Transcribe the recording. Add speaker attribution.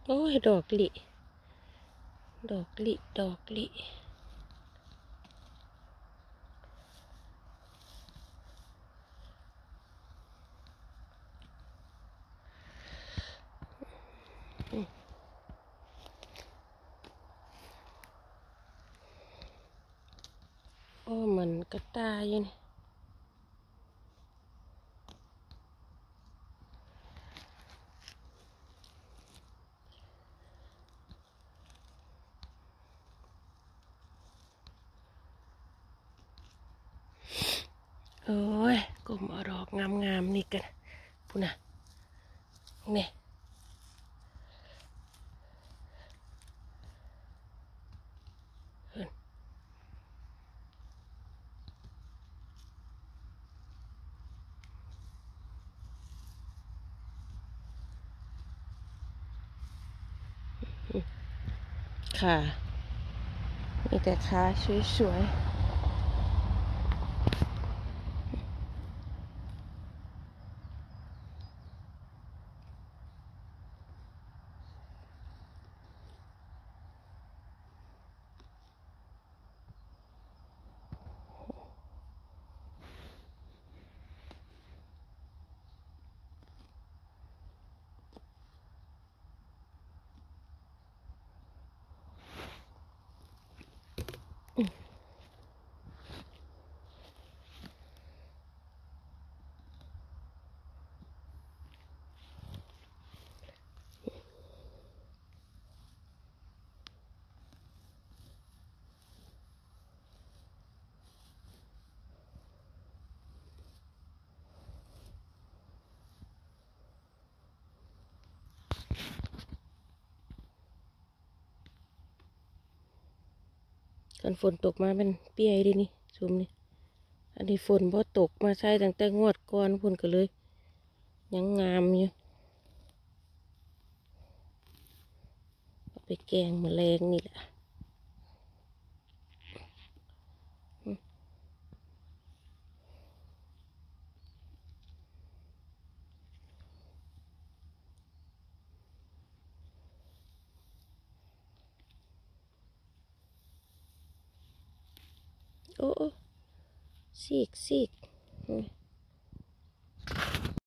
Speaker 1: โอ้ยดอกลิดอกลิดอกลิโอ้มันกระต่ายนี่โอ้ยกลมเอาดอกงามๆนี่กันพูน่ะเนี่ยค่ะมีแต่ขาสวยกันฝนตกมาเป็นเปียดินี่ซุมนี่อันนี้ฝนพอตกมาใช่ตั้งแต่งวดก่อนฝนก็เลยยังงามอยู่เอาไปแกงแมลงนี่แหละโอ้ซีก